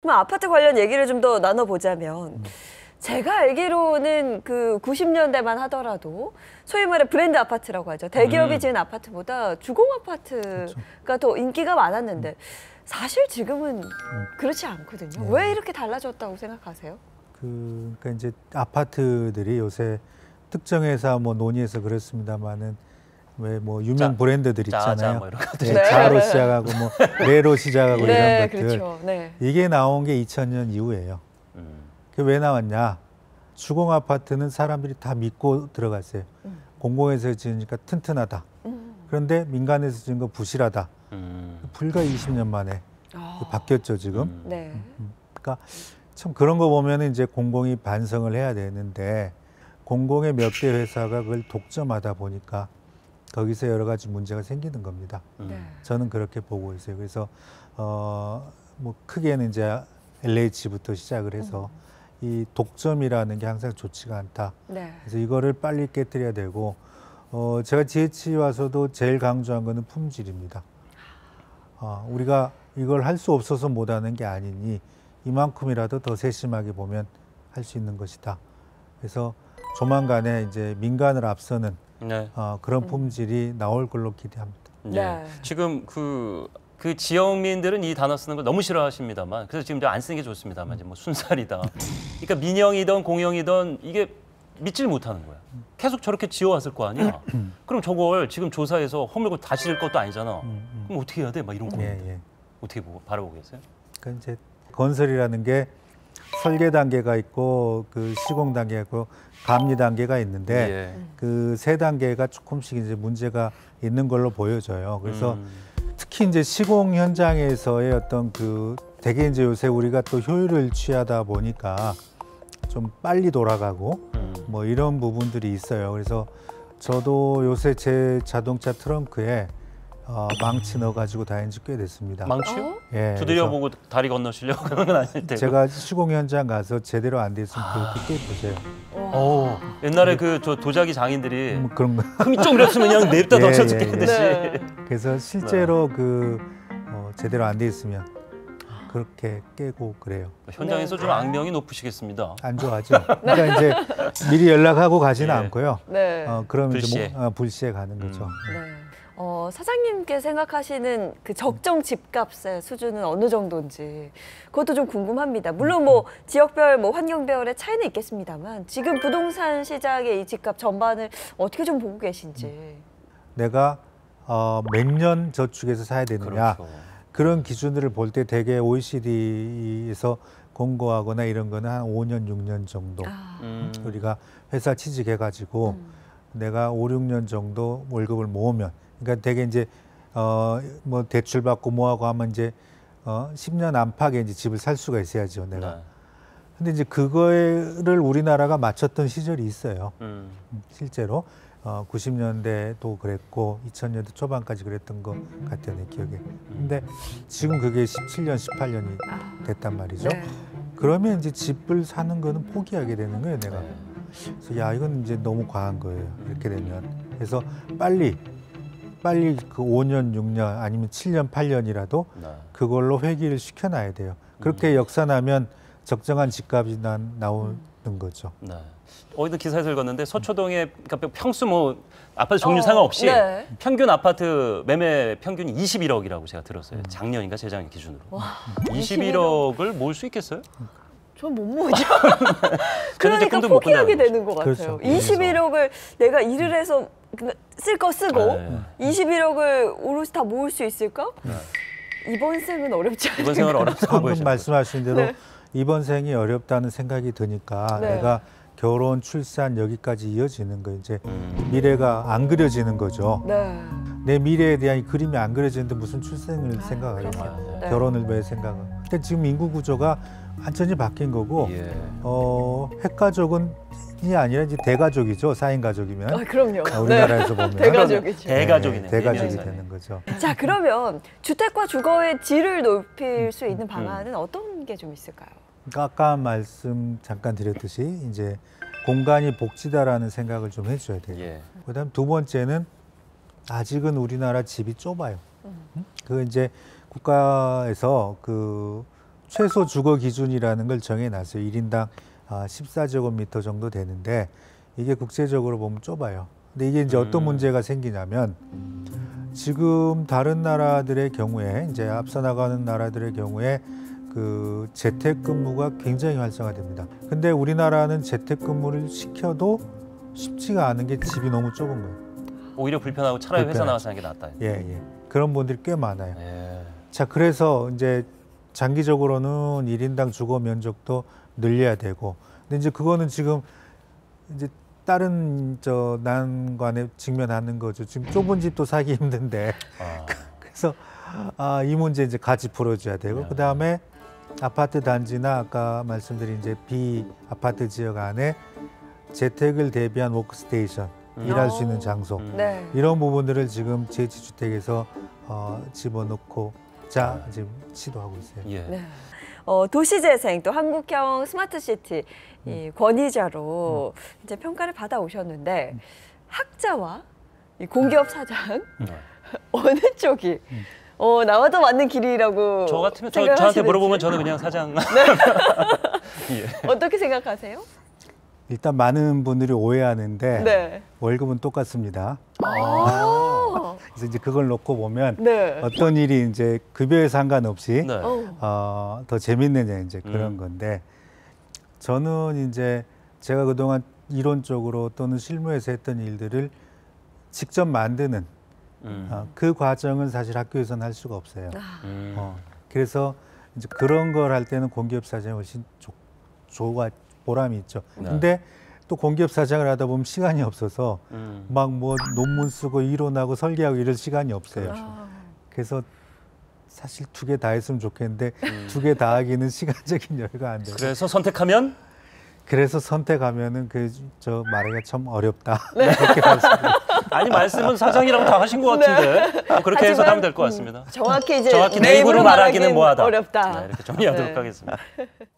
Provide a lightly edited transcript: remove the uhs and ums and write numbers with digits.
그럼 아파트 관련 얘기를 좀 더 나눠보자면 제가 알기로는 그 90년대만 하더라도 소위 말해 브랜드 아파트라고 하죠. 대기업이 지은 아파트보다 주공 아파트가 더 인기가 많았는데 사실 지금은 그렇지 않거든요. 왜 이렇게 달라졌다고 생각하세요? 그러니까 이제 아파트들이 요새 특정 회사 뭐 논의해서 그렇습니다만은 왜 뭐 유명 브랜드들 있잖아요. 뭐 이런 네, 자로 시작하고 뭐 레로 시작하고 네, 이런 것들. 그렇죠. 네. 이게 나온 게 2000년 이후예요. 그게 왜 나왔냐? 주공 아파트는 사람들이 다 믿고 들어갔어요. 공공에서 지으니까 튼튼하다. 그런데 민간에서 지은 거 부실하다. 불과 20년 만에 바뀌었죠 지금. 네. 그러니까 참 그런 거 보면 이제 공공이 반성을 해야 되는데 공공의 몇 개 회사가 그걸 독점하다 보니까 거기서 여러 가지 문제가 생기는 겁니다. 네. 저는 그렇게 보고 있어요. 그래서 뭐 크게는 이제 LH부터 시작을 해서 이 독점이라는 게 항상 좋지가 않다. 네. 그래서 이거를 빨리 깨뜨려야 되고 제가 GH 와서도 제일 강조한 거는 품질입니다. 우리가 이걸 할 수 없어서 못하는 게 아니니 이만큼이라도 더 세심하게 보면 할 수 있는 것이다. 그래서 조만간에 이제 민간을 앞서는 네. 그런 품질이 나올 걸로 기대합니다. 네. 지금 그 지역민들은 이 단어 쓰는 걸 너무 싫어하십니다만, 그래서 지금 안 쓰는 게 좋습니다만, 이제 뭐 순살이다. 그러니까 민영이든 공영이든 이게 믿질 못하는 거야. 계속 저렇게 지어왔을 거 아니야. 그럼 저걸 지금 조사해서 허물고 다시 질 것도 아니잖아. 그럼 어떻게 해야 돼? 막 이런 거. 어떻게 바라보겠어요? 그러니까 이제 건설이라는 게 설계 단계가 있고 그 시공 단계가 있고 감리 단계가 있는데 그 세 단계가 조금씩 이제 문제가 있는 걸로 보여져요. 그래서 특히 이제 시공 현장에서의 어떤 그 되게 이제 요새 우리가 또 효율을 취하다 보니까 좀 빨리 돌아가고 뭐 이런 부분들이 있어요. 그래서 저도 요새 제 자동차 트렁크에 망치 넣어가지고 다닌 지 꽤 됐습니다. 망치요? 예. 두드려 보고 다리 건너시려고 그런 건 아닐 테고. 제가 시공 현장 가서 제대로 안 됐으면 그렇게 꽤 보세요. 옛날에 그 저 도자기 장인들이 뭐 그런 거. 흠이 좀 그랬으면 그냥 냅다 던져 죽겠듯이. 네. 그래서 실제로 그 제대로 안 돼 있으면 그렇게 깨고 그래요. 현장에서 좀 악명이 높으시겠습니다. 안 좋아하죠. 그러니까 이제 미리 연락하고 가지는 않고요. 네. 그러면 불시에. 이제 불시에 가는 거죠. 네. 사장님께 생각하시는 그 적정 집값의 수준은 어느 정도인지 그것도 좀 궁금합니다. 물론 뭐 지역별, 뭐 환경별의 차이는 있겠습니다만 지금 부동산 시장의 이 집값 전반을 어떻게 좀 보고 계신지. 내가 몇 년 저축해서 사야 되느냐. 그렇죠. 그런 기준들을 볼 때 대개 OECD에서 공고하거나 이런 거는 한 5년, 6년 정도. 우리가 회사 취직해가지고 내가 5, 6년 정도 월급을 모으면, 그러니까 되게 이제 뭐 대출 받고 뭐하고 하면 이제 10년 안팎에 이제 집을 살 수가 있어야죠, 내가. 네. 근데 이제 그거를 우리나라가 맞췄던 시절이 있어요. 실제로 90년대도 그랬고 2000년대 초반까지 그랬던 것 같아요, 내 기억에. 근데 지금 그게 17년, 18년이 됐단 말이죠. 네. 그러면 이제 집을 사는 거는 포기하게 되는 거예요, 내가. 그래서 야, 이건 이제 너무 과한 거예요, 이렇게 되면. 그래서 빨리 그 5년, 6년 아니면 7년, 8년이라도 그걸로 회귀를 시켜놔야 돼요. 그렇게 역산하면 적정한 집값이 나오는 거죠. 네. 어디든 기사에서 읽었는데 서초동에 그러니까 평수 뭐 아파트 종류 상관없이 평균 아파트 매매 평균이 21억이라고 제가 들었어요. 작년인가 재작년 기준으로. 와, 21억을 모을 수 있겠어요? 전 못 모으죠. 그러니까 포기하게 되는 것 같아요. 그렇죠. 21억을 내가 일을 해서 쓸 거 쓰고 21억을 오롯이 다 모을 수 있을까? 이번 생은 어렵지 않을까? 이번 생은 어렵다고 방금 보여요. 말씀하신 대로 이번 생이 어렵다는 생각이 드니까 내가 결혼, 출산 여기까지 이어지는 거 이제 미래가 안 그려지는 거죠. 내 미래에 대한 그림이 안 그려지는데 무슨 출생을 생각하겠냐. 결혼을 왜 생각을. 근데 지금 인구 구조가 완전히 바뀐 거고 핵가족은 이 아니라 이제 대가족이죠. 4인 가족이면. 그럼요. 우리나라에서 보면 대가족이죠. 대가족이네. 대가족이 되는 거죠. 자, 그러면 주택과 주거의 질을 높일 수 있는 방안은 어떤 게 좀 있을까요? 그러니까 아까 말씀 잠깐 드렸듯이 이제 공간이 복지다라는 생각을 좀 해줘야 돼요. 그다음 두 번째는 아직은 우리나라 집이 좁아요. 그 이제 국가에서 그 최소 주거 기준이라는 걸 정해놨어요. 1인당 14제곱미터 정도 되는데 이게 국제적으로 보면 좁아요. 근데 이게 이제 어떤 문제가 생기냐면 지금 다른 나라들의 경우에 이제 앞서 나가는 나라들의 경우에 그 재택근무가 굉장히 활성화됩니다. 근데 우리나라는 재택근무를 시켜도 쉽지가 않은 게 집이 너무 좁은 거예요. 오히려 불편하고 차라리 회사 불편하죠. 나와서 하는 게 낫다. 예. 그런 분들이 꽤 많아요. 예. 자, 그래서 이제 장기적으로는 1인당 주거 면적도 늘려야 되고, 근데 이제 그거는 지금 이제 다른 난관에 직면하는 거죠. 지금 좁은 집도 사기 힘든데, 그래서 이 문제 이제 같이 풀어줘야 되고, 그 다음에 아파트 단지나 아까 말씀드린 이제 비아파트 지역 안에 재택을 대비한 워크스테이션, 일할 수 있는 장소, 네. 이런 부분들을 지금 제2주택에서 집어넣고자 지금 시도하고 있어요. 예. 네. 도시재생 또 한국형 스마트시티 이 권위자로 이제 평가를 받아 오셨는데 학자와 이 공기업 사장 어느 쪽이 나와도 맞는 길이라고 저 같으면 생각하시는지. 저한테 물어보면 저는 그냥 사장. 예. 어떻게 생각하세요? 일단 많은 분들이 오해하는데 네. 월급은 똑같습니다. 아. 그래서 이제 그걸 놓고 보면 네. 어떤 일이 이제 급여에 상관없이 네. 더 재밌느냐 이제 그런 건데 저는 이제 제가 그동안 이론적으로 또는 실무에서 했던 일들을 직접 만드는 그 과정은 사실 학교에서는 할 수가 없어요. 그래서 이제 그런 걸 할 때는 공기업 사장이 훨씬 보람이 있죠. 네. 근데 또 공기업 사장을 하다 보면 시간이 없어서 막 뭐 논문 쓰고 이론하고 설계하고 이럴 시간이 없어요. 그래서 사실 2개 다 했으면 좋겠는데 2개 다 하기는 시간적인 여유가 안 돼요. 그래서 선택하면 그래서 선택하면은 저 말하기가 참 어렵다. 이렇게 말씀드립니다. 아니 말씀은 사장이라고 다 하신 것 같은데 그렇게 해서 하면 될 것 같습니다. 정확히 이제 정확히 내 내 입으로 입으로 말하기는 뭐하다. 어렵다. 네, 이렇게 정리하도록 네. 하겠습니다.